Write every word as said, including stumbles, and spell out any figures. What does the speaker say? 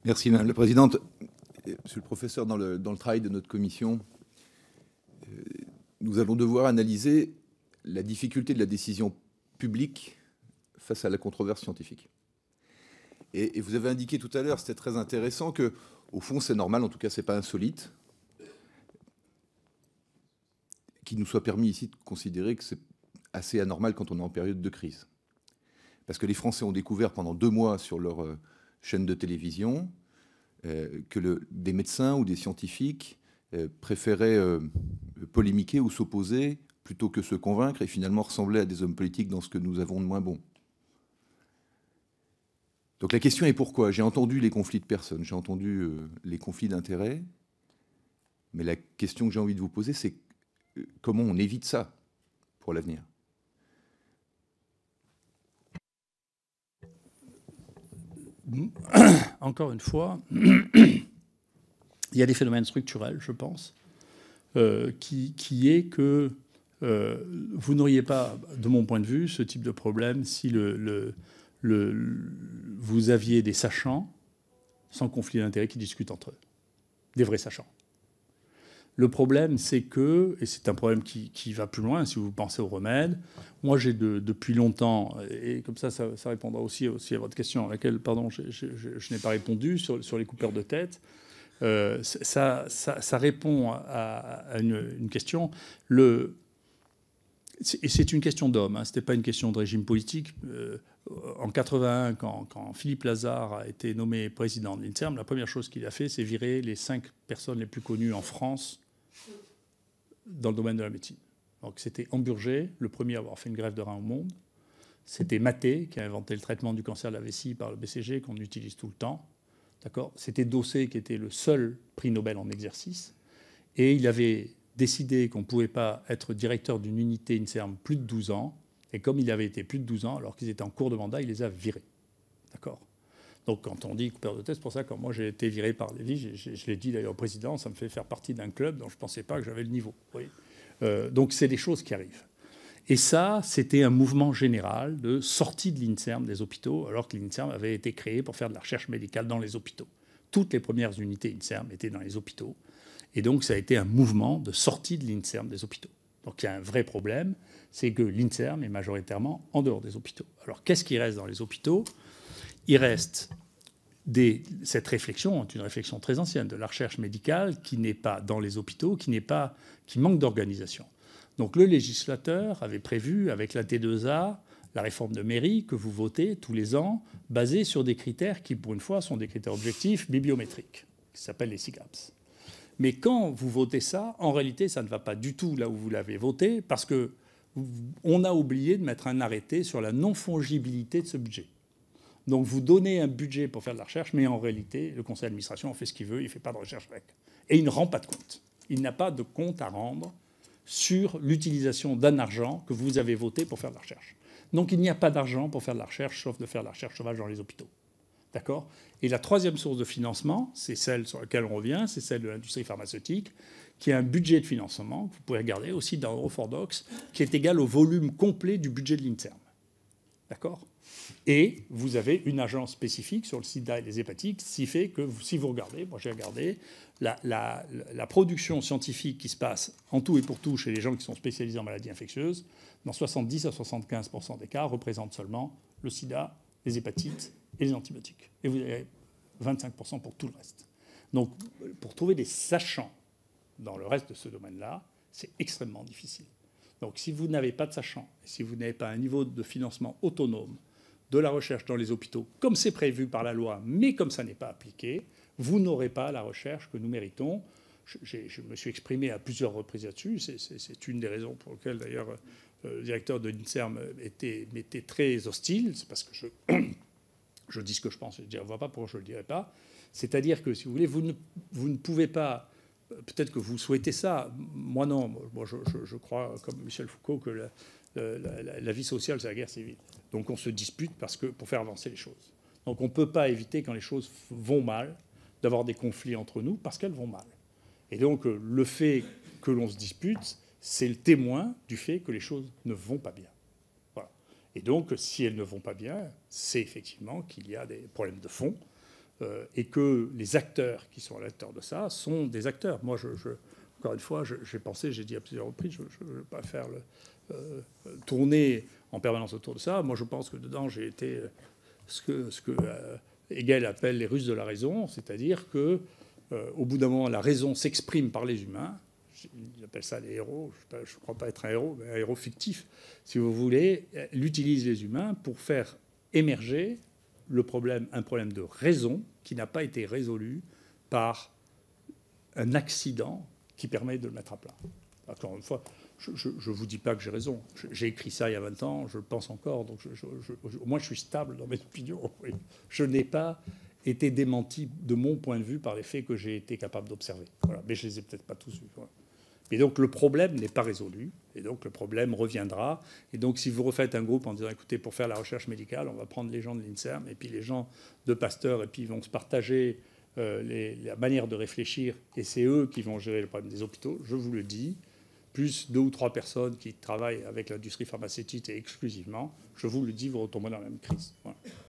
Merci, Madame la Présidente. Monsieur le professeur, dans le, dans le travail de notre commission, euh, nous allons devoir analyser la difficulté de la décision publique face à la controverse scientifique. Et, et vous avez indiqué tout à l'heure, c'était très intéressant, que au fond, c'est normal, en tout cas, c'est pas insolite, qu'il nous soit permis ici de considérer que c'est assez anormal quand on est en période de crise. Parce que les Français ont découvert pendant deux mois sur leur euh, chaîne de télévision euh, que le, des médecins ou des scientifiques euh, préféraient euh, polémiquer ou s'opposer plutôt que se convaincre et finalement ressembler à des hommes politiques dans ce que nous avons de moins bon. Donc la question est pourquoi? J'ai entendu les conflits de personnes, j'ai entendu euh, les conflits d'intérêts, mais la question que j'ai envie de vous poser, c'est euh, comment on évite ça pour l'avenir? Encore une fois, il y a des phénomènes structurels, je pense, euh, qui, qui est que euh, vous n'auriez pas, de mon point de vue, ce type de problème si le, le, le, vous aviez des sachants sans conflit d'intérêts qui discutent entre eux, des vrais sachants. Le problème, c'est que, et c'est un problème qui, qui va plus loin, si vous pensez aux remèdes, moi j'ai de, depuis longtemps, et comme ça, ça, ça répondra aussi, aussi à votre question à laquelle, pardon, je, je, je, je n'ai pas répondu, sur, sur les coupeurs de tête, euh, ça, ça, ça répond à, à une, une question. Le, et c'est une question d'homme, hein, ce n'était pas une question de régime politique. Euh, en quatre-vingt-un, quand, quand Philippe Lazare a été nommé président de l'INSERM, la première chose qu'il a fait, c'est virer les cinq personnes les plus connues en France dans le domaine de la médecine. Donc c'était Hamburger, le premier à avoir fait une greffe de rein au monde. C'était Maté, qui a inventé le traitement du cancer de la vessie par le B C G, qu'on utilise tout le temps. D'accord ? C'était Dossé, qui était le seul prix Nobel en exercice. Et il avait décidé qu'on ne pouvait pas être directeur d'une unité INSERM plus de douze ans. Et comme il avait été plus de douze ans, alors qu'ils étaient en cours de mandat, il les a virés. D'accord ? Donc quand on dit coupeur de tête, c'est pour ça que quand moi j'ai été viré par Lévy, je, je, je l'ai dit d'ailleurs au président, ça me fait faire partie d'un club dont je ne pensais pas que j'avais le niveau. Oui. Euh, donc c'est des choses qui arrivent. Et ça, c'était un mouvement général de sortie de l'INSERM des hôpitaux, alors que l'INSERM avait été créé pour faire de la recherche médicale dans les hôpitaux. Toutes les premières unités INSERM étaient dans les hôpitaux. Et donc ça a été un mouvement de sortie de l'INSERM des hôpitaux. Donc il y a un vrai problème, c'est que l'INSERM est majoritairement en dehors des hôpitaux. Alors qu'est-ce qui reste dans les hôpitaux ? Il reste des, cette réflexion, une réflexion très ancienne de la recherche médicale qui n'est pas dans les hôpitaux, qui, n'est pas, qui manque d'organisation. Donc le législateur avait prévu, avec la T deux A, la réforme de mairie que vous votez tous les ans, basée sur des critères qui, pour une fois, sont des critères objectifs bibliométriques, qui s'appellent les SIGAPS. Mais quand vous votez ça, en réalité, ça ne va pas du tout là où vous l'avez voté, parce qu'on a oublié de mettre un arrêté sur la non-fongibilité de ce budget. Donc vous donnez un budget pour faire de la recherche, mais en réalité, le conseil d'administration en fait ce qu'il veut, il ne fait pas de recherche avec. Et il ne rend pas de compte. Il n'a pas de compte à rendre sur l'utilisation d'un argent que vous avez voté pour faire de la recherche. Donc il n'y a pas d'argent pour faire de la recherche, sauf de faire de la recherche sauvage dans les hôpitaux. D'accord ? Et la troisième source de financement, c'est celle sur laquelle on revient, c'est celle de l'industrie pharmaceutique, qui a un budget de financement, que vous pouvez regarder aussi dans Eurofordox, qui est égal au volume complet du budget de l'INSERM. D'accord ? Et vous avez une agence spécifique sur le sida et les hépatiques, ce qui fait que si vous regardez, moi j'ai regardé, la, la, la production scientifique qui se passe en tout et pour tout chez les gens qui sont spécialisés en maladies infectieuses, dans soixante-dix à soixante-quinze pour cent des cas, représente seulement le sida, les hépatites et les antibiotiques. Et vous avez vingt-cinq pour cent pour tout le reste. Donc pour trouver des sachants dans le reste de ce domaine-là, c'est extrêmement difficile. Donc si vous n'avez pas de sachants, et si vous n'avez pas un niveau de financement autonome de la recherche dans les hôpitaux, comme c'est prévu par la loi, mais comme ça n'est pas appliqué, vous n'aurez pas la recherche que nous méritons. Je, je me suis exprimé à plusieurs reprises là-dessus. C'est, c'est, c'est une des raisons pour lesquelles, d'ailleurs, euh, le directeur de l'INSERM était, était très hostile. C'est parce que je, je dis ce que je pense. Je ne vois pas pourquoi je ne le dirais pas. C'est-à-dire que, si vous voulez, vous ne, vous ne pouvez pas... Peut-être que vous souhaitez ça. Moi, non. Moi, je, je, je crois, comme Michel Foucault, que la, la, la, la vie sociale, c'est la guerre civile. Donc on se dispute parce que, pour faire avancer les choses. Donc on ne peut pas éviter, quand les choses vont mal, d'avoir des conflits entre nous parce qu'elles vont mal. Et donc le fait que l'on se dispute, c'est le témoin du fait que les choses ne vont pas bien. Voilà. Et donc si elles ne vont pas bien, c'est effectivement qu'il y a des problèmes de fond. euh, et que les acteurs qui sont à l'intérieur de ça sont des acteurs. Moi, je, je, encore une fois, j'ai pensé, j'ai dit à plusieurs reprises, je ne veux pas faire le, euh, tourner en permanence autour de ça. Moi, je pense que dedans, j'ai été ce que, ce que euh, Hegel appelle les Russes de la raison, c'est-à-dire que euh, au bout d'un moment, la raison s'exprime par les humains. J'appelle ça les héros. Je ne crois pas être un héros, mais un héros fictif, si vous voulez. Elle utilise les humains pour faire émerger le problème, un problème de raison qui n'a pas été résolu par un accident qui permet de le mettre à plat. Encore une fois, je ne vous dis pas que j'ai raison. J'ai écrit ça il y a vingt ans, je le pense encore. Donc je, je, je, au moins, je suis stable dans mes opinions. Je n'ai pas été démenti de mon point de vue par les faits que j'ai été capable d'observer. Voilà. Mais je ne les ai peut-être pas tous vus. Voilà. Et donc le problème n'est pas résolu. Et donc le problème reviendra. Et donc si vous refaites un groupe en disant, écoutez, pour faire la recherche médicale, on va prendre les gens de l'INSERM et puis les gens de Pasteur, et puis ils vont se partager euh, les, la manière de réfléchir, et c'est eux qui vont gérer le problème des hôpitaux, je vous le dis, plus deux ou trois personnes qui travaillent avec l'industrie pharmaceutique et exclusivement, je vous le dis, vous retombez dans la même crise. Voilà.